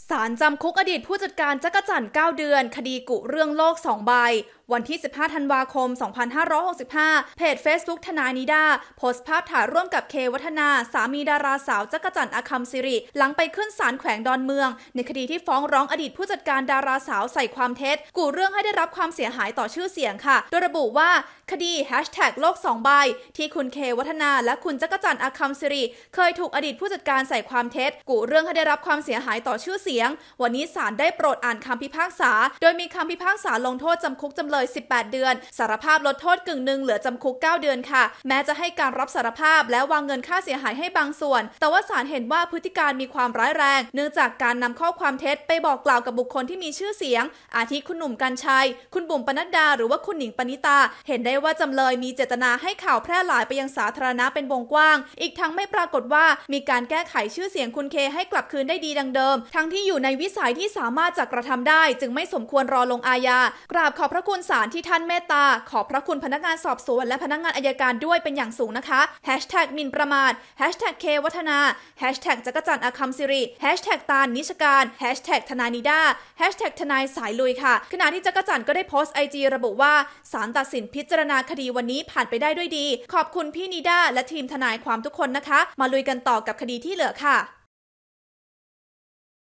ศาลจำคุกอดีตผู้จัดการจักรจั่น9 เดือนคดีกุเรื่องโลก2 ใบวันที่ 15 ธันวาคม 2565 เพจ Facebook ทนายนิดาโพสต์ภาพถ่ายร่วมกับเควัฒนาสามีดาราสาวจักรจั่นอคัมศิริหลังไปขึ้นศาลแขวงดอนเมืองในคดีที่ฟ้องร้องอดีตผู้จัดการดาราสาวใส่ความเท็จกุเรื่องให้ได้รับความเสียหายต่อชื่อเสียงค่ะโดยระบุว่าคดี #โลก2 ใบที่คุณเควัฒนาและคุณจักรจั่นอคัมศิริเคยถูกอดีตผู้จัดการใส่ความเท็จกุเรื่องให้ได้รับความเสียหายต่อชื่อเสียงวันนี้ศาลได้โปรดอ่านคำพิพากษาโดยมีคำพิพากษาลงโทษจำคุกจำเลย18 เดือนสารภาพลดโทษกึ่งหนึ่งเหลือจำคุก9 เดือนค่ะแม้จะให้การรับสารภาพและวางเงินค่าเสียหายให้บางส่วนแต่ว่าศาลเห็นว่าพฤติการมีความร้ายแรงเนื่องจากการนำข้อความเท็จไปบอกกล่าวกับบุคคลที่มีชื่อเสียงอาทิคุณหนุ่มกรรชัยคุณบุ๋มปนัดดาหรือว่าคุณหนิงปณิตาเห็นได้ว่าจำเลยมีเจตนาให้ข่าวแพร่หลายไปยังสาธารณะเป็นวงกว้างอีกทั้งไม่ปรากฏว่ามีการแก้ไขชื่อเสียงคุณเคให้กลับคืนได้ดีดังเดิมทั้งที่อยู่ในวิสัยที่สามารถจะกระทำได้จึงไม่สมควรรอลงอาญากราบขอบพระคุณศาลที่ท่านเมตตาขอบพระคุณพนักงานสอบสวนและพนักงานอัยการด้วยเป็นอย่างสูงนะคะ#หมิ่นประมาท#เควัฒนาจักรจั่นอคัมศิริตาลนิชการทนายนิดาทนายสายลุยค่ะขณะที่จักรจั่นก็ได้โพสต์ IG ระบุว่าศาลตัดสินพิจารณาคดีวันนี้ผ่านไปได้ด้วยดีขอบคุณพี่นิดาและทีมทนายความทุกคนนะคะมาลุยกันต่อกับคดีที่เหลือค่ะ